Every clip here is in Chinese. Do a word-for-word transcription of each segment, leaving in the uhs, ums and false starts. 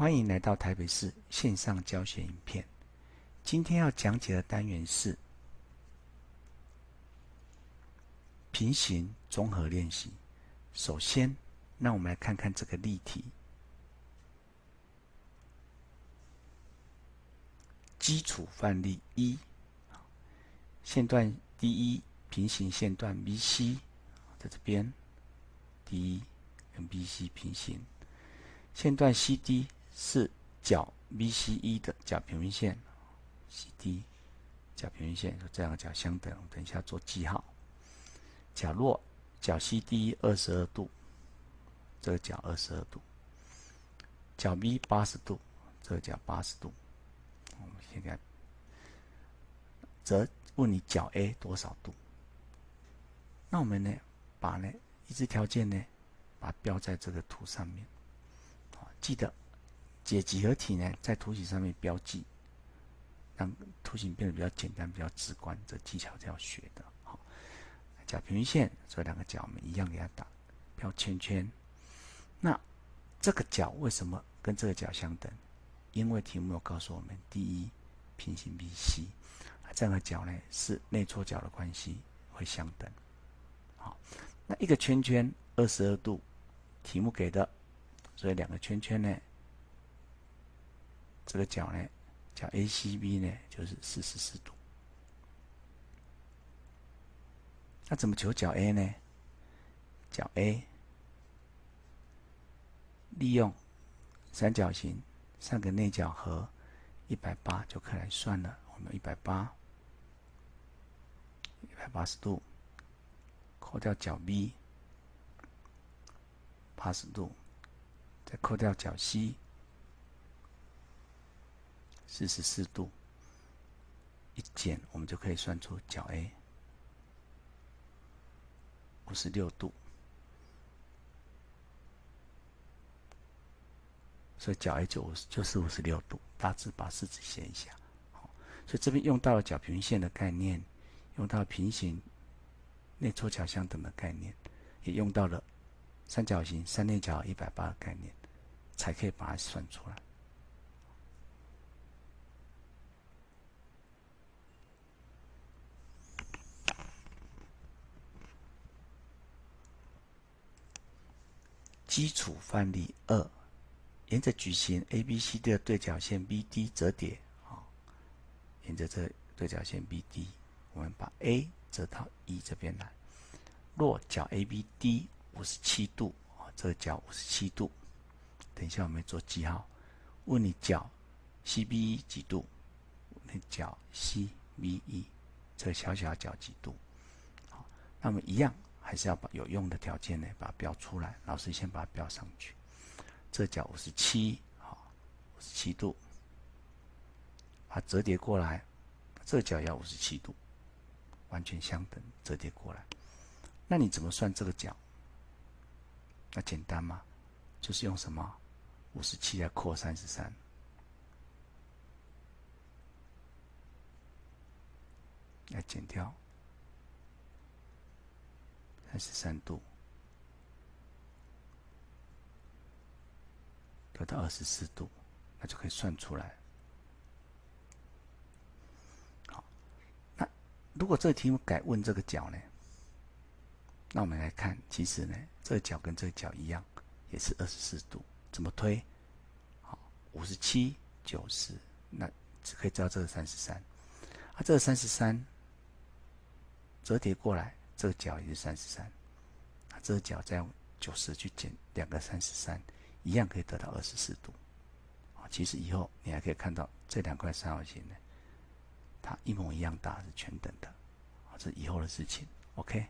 欢迎来到台北市线上教学影片。今天要讲解的单元是平行综合练习。首先，让我们来看看这个例题。基础范例一，线段 D 一 平行线段 B C， 在这边 D 一 跟 B C 平行。线段 C D 是角 B C 一 的角平行线 ，C D 角平行线，这样的角相等，我们等一下做记号。角落角 C D 二十二度，这个角二十二度。角 B 八十度，这个角八十度。我们现在则问你角 A 多少度？那我们呢，把呢已知条件呢，把它标在这个图上面。记得解几何题呢，在图形上面标记，让图形变得比较简单、比较直观。这技巧是要学的。好，角平行线，这两个角我们一样给它打标圈圈。那这个角为什么跟这个角相等？因为题目有告诉我们，第一平行 B C， 这样的角呢是内错角的关系，会相等。好，那一个圈圈二十二度，题目给的。所以两个圈圈呢，这个角呢，角 A C B 呢就是四十四度。那怎么求角 A 呢？角 A 利用三角形三个内角和一百八就可以来算了。我们一百八，一百八十度，扣掉角 B 八十度。再扣掉角 C 四十四度，一减我们就可以算出角 A 五十六度。所以角 A 就就是五十六度，大致把式子写一下。所以这边用到了角平行线的概念，用到了平行内错角相等的概念，也用到了三角形三内角一百八的概念，才可以把它算出来。基础范例二，沿着矩形 A B C 的对角线 B D 折叠，沿着这对角线 B D， 我们把 A 折到一这边来。若角 A B D 五十七度，这个角五十七度，等一下我们做记号。问你角 C B 一 几度？那角 C B 一 这个小小角几度？好，那么一样还是要把有用的条件呢，把它标出来。老师先把它标上去。这角五十七，好，五十七度，把它折叠过来，这角要五十七度，完全相等，折叠过来。那你怎么算这个角？那简单嘛，就是用什么？五十七来扩三十三，来减掉三十三度，得到二十四度，那就可以算出来。好，那如果这个题目改问这个角呢？那我们来看，其实呢，这个角跟这个角一样，也是二十四度。怎么推？好，五十七、九十，那只可以知道这个三十三。啊，这个三十三折叠过来，这个角也是三十三。啊，这个角再用九十去减两个三十三，一样可以得到二十四度。啊，其实以后你还可以看到这两块三角形呢，它一模一样大，是全等的。啊，这是以后的事情。OK。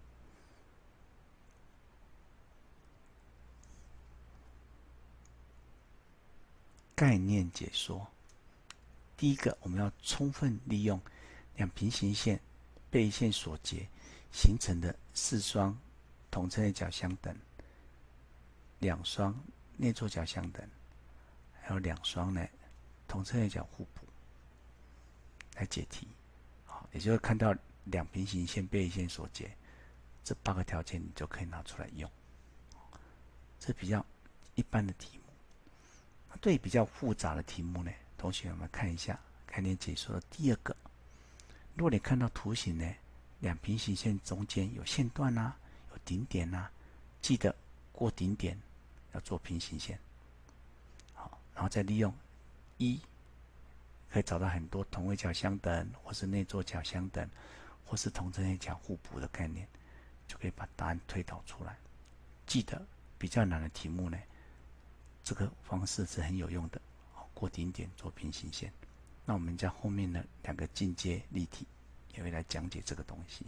概念解说。第一个，我们要充分利用两平行线被一线所结形成的四双同侧内角相等，两双内错角相等，还有两双呢同侧内角互补，来解题。好，也就是看到两平行线被一线所结，这八个条件你就可以拿出来用。这比较一般的题目。 对比较复杂的题目呢，同学们看一下概念解说的第二个。如果你看到图形呢，两平行线中间有线段啊，有顶点啊，记得过顶点要做平行线。好，然后再利用一，可以找到很多同位角相等，或是内坐角相等，或是同正内角互补的概念，就可以把答案推导出来。记得比较难的题目呢，这个方式是很有用的。过顶点做平行线。那我们在后面的两个进阶例题也会来讲解这个东西。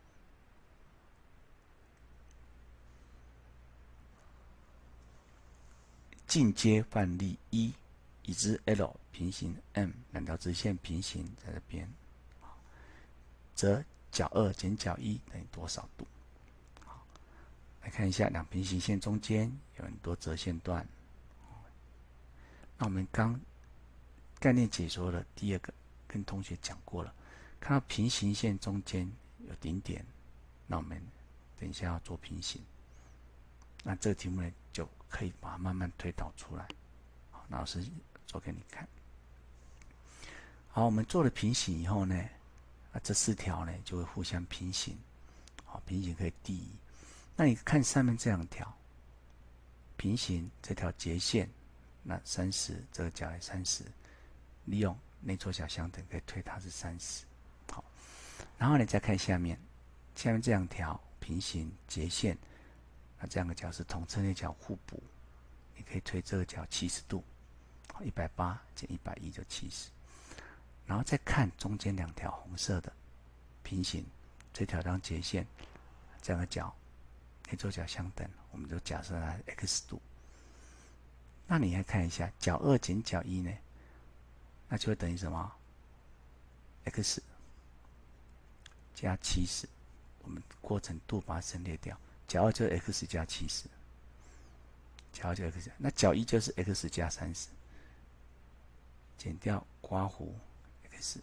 进阶范例一，已知 L 平行 M 两条直线平行在这边，则角二减角一等于多少度？好，来看一下两平行线中间有很多折线段。那我们刚概念解说的第二个跟同学讲过了，看到平行线中间有顶点，那我们等一下要做平行。那这个题目呢，就可以把它慢慢推导出来。好，老师做给你看。好，我们做了平行以后呢，啊，这四条呢就会互相平行。好，平行可以第一。那你看上面这两条平行这条截线，那三十这个角来三十，利用内坐角相等，可以推它是三十。好，然后你再看下面，下面这两条平行截线，那这两个角是同侧内角互补，你可以推这个角七十度，一百八减一百一就七十。然后再看中间两条红色的平行，这条当截线，这两个角内坐角相等，我们就假设它 x 度。那你来看一下，角二减角一呢，那就会等于什么 ？x 加七十，我们过程度把它省略掉，角二就是 x 加七十，角二就 x， 那角一就是 x 加三十，减掉刮弧 x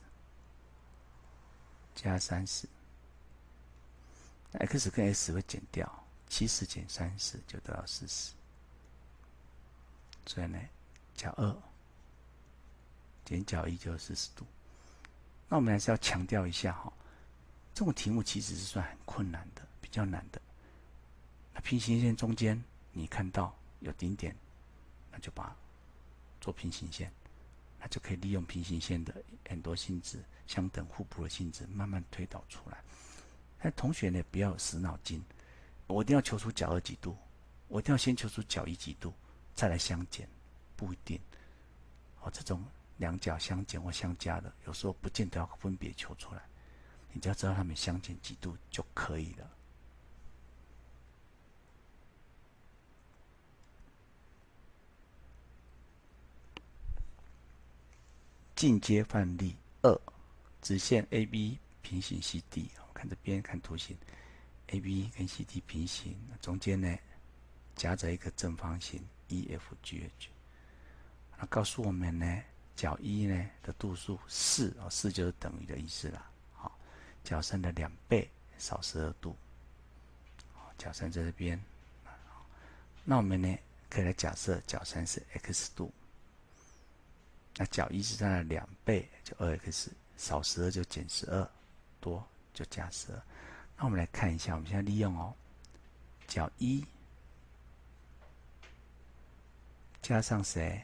加三十，那 x 跟 x 会减掉，七十减三十就得到四十。所以呢，角二减角一就是四十度。那我们还是要强调一下哈，这种题目其实是算很困难的，比较难的。那平行线中间你看到有顶点，那就把它做平行线，那就可以利用平行线的很多性质，相等互补的性质，慢慢推导出来。但同学呢，不要有死脑筋，我一定要求出角二几度，我一定要先求出角一几度，再来相减，不一定。哦，这种两角相减或相加的，有时候不见得要分别求出来，你只要知道它们相减几度就可以了。进阶范例二，直线 A B 平行 C D， 看这边看图形 ，A B 跟 C D 平行，中间呢夹着一个正方形 E F G H。那告诉我们呢，角一呢的度数四，哦，四就是等于的意思啦。好，角三的两倍少十二度，角三在这边。那我们呢可以来假设角三是 x 度，那角一是它的两倍，就二 x， 少十二就减十二，多就加十二。那我们来看一下，我们现在利用哦，角一加上谁？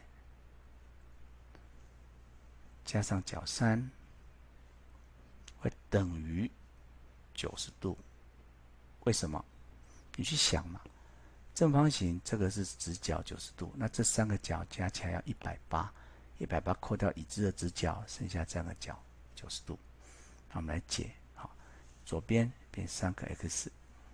加上角三会等于九十度。为什么？你去想嘛，正方形这个是直角九十度，那这三个角加起来要一百八，一百八扣掉已知的直角，剩下这样的角九十度。那我们来解，好，左边变三个 x，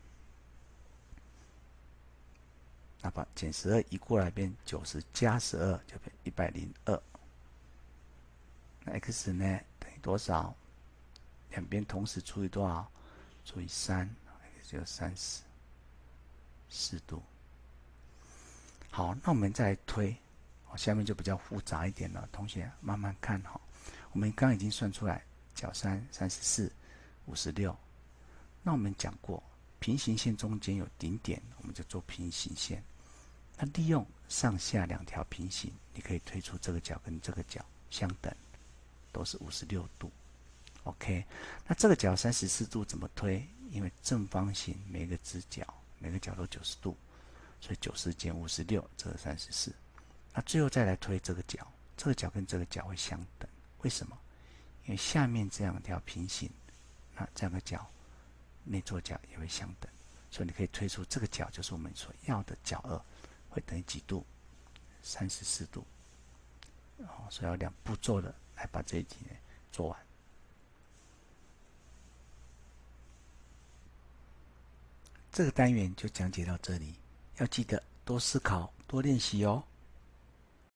那把减十二移过来变九十加十二就变一百零二。那 x 呢等于多少？两边同时除以多少？除以三 ，x 就三十四度。好，那我们再来推，下面就比较复杂一点了，同学慢慢看哈。我们刚刚已经算出来，角三三十四，五十六。那我们讲过，平行线中间有顶点，我们就做平行线。 那利用上下两条平行，你可以推出这个角跟这个角相等，都是五十六度。OK， 那这个角三十四度怎么推？因为正方形每个直角每个角都九十度，所以九十减五十六，这个三十四。那最后再来推这个角，这个角跟这个角会相等。为什么？因为下面这两条平行，那这样的角内座角也会相等，所以你可以推出这个角就是我们所要的角二，会等于几度？三十四度。哦，所以要两步骤的来把这一题呢做完。这个单元就讲解到这里，要记得多思考、多练习哦。